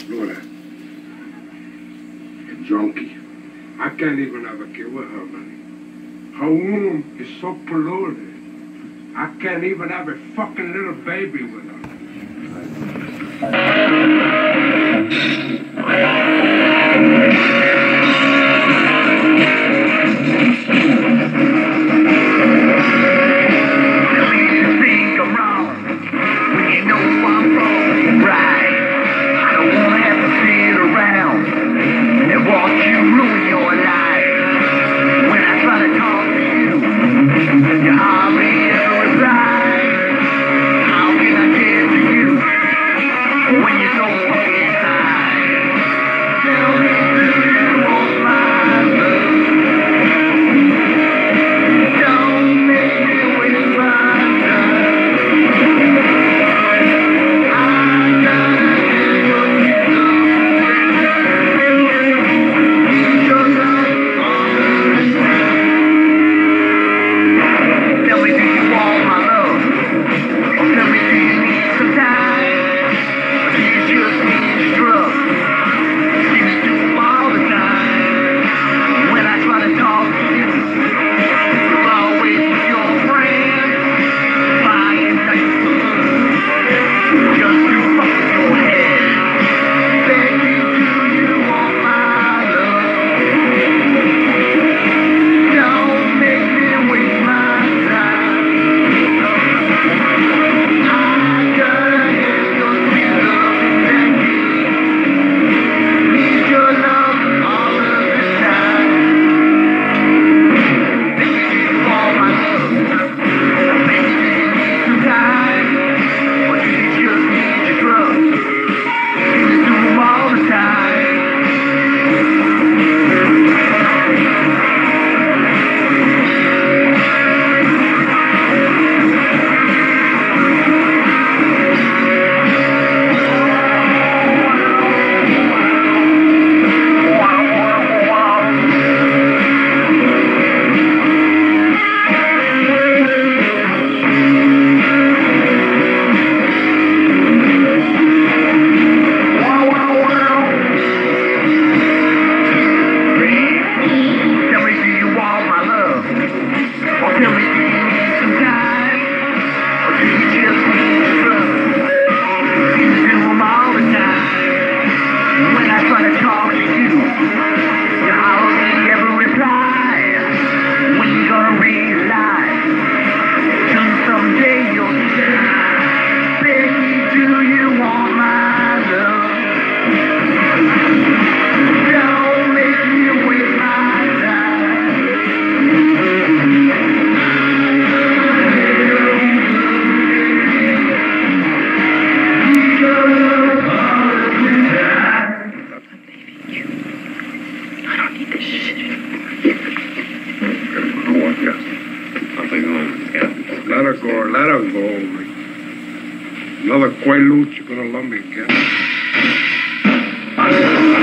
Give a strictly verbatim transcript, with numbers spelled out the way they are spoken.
Look at that. A junkie. I can't even have a kid with her, man. Her womb is so polluted. I can't even have a fucking little baby with her. Let her go, let her go. Another quaalude, you're gonna love me again.